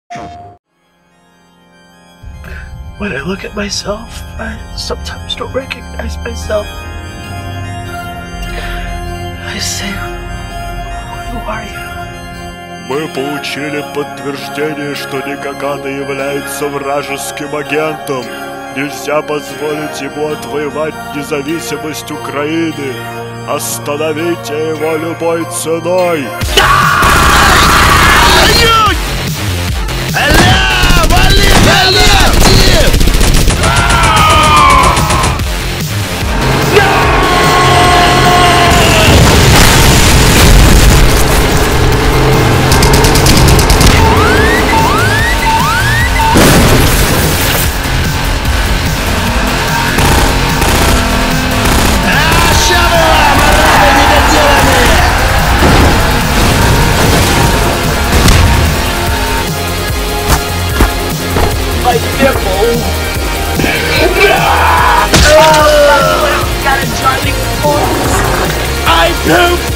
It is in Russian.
When I look at myself, I sometimes don't recognize myself. I say, who are you? Мы получили подтверждение, что Никогана является вражеским агентом. Нельзя позволить ему отвоевать независимость Украины. Остановите его любой ценой! I pooped!